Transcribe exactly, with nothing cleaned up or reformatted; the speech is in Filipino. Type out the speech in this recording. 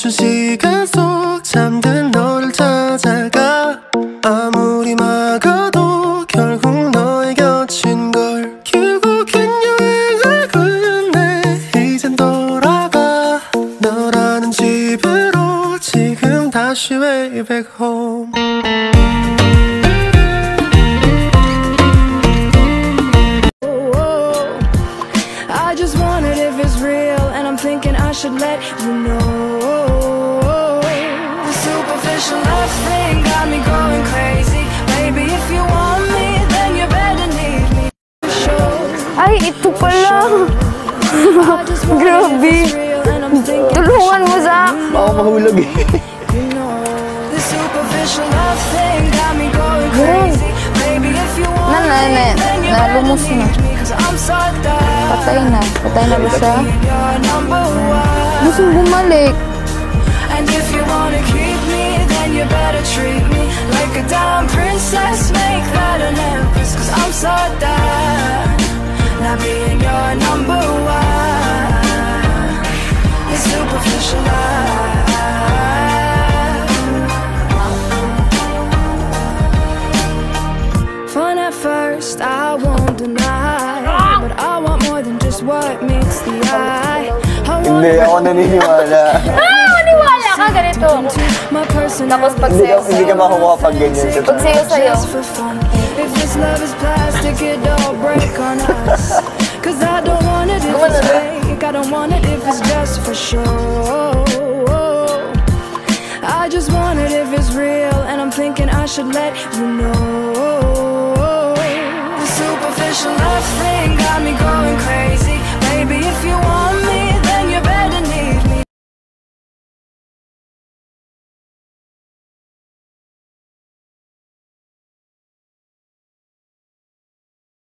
멈춘 시간 속 잠든 너를 찾아가 아무리 막아도 결국 너의 곁인 걸 결국엔 여행을 끝내 이젠 돌아가 너라는 집으로 지금 다시 way back home I just wondered if it's real and I'm thinking I should let you know. The superficial love thing got me going crazy. Baby, if you want me, then you better need me. Ay, ito pala. Grabe. Tulungan mo, Zach. Baka mahulog eh. The superficial love thing got me going crazy. Baby, if you want me, then you better need me. Cause I'm so down. Patay na. Patay na ba siya? Gusto bumalik. And if you wanna keep me, then you better treat me like a damn princess. Make that an empress. Cause I'm so down. Now being your number one. It's superficial love. Fun at first, I won't deny. But I want more than just what meets the eye. Hindi ako naniniwala. Ah! Maniwala ka ganito. Tapos pag sayo sa'yo. Hindi ka makukuha pag ganyan. Pag sayo sa'yo. If this love is plastic, it don't break on us. Cause I don't want it if it's fake. I don't want it if it's just for show. I just want it if it's real. And I'm thinking I should let you know.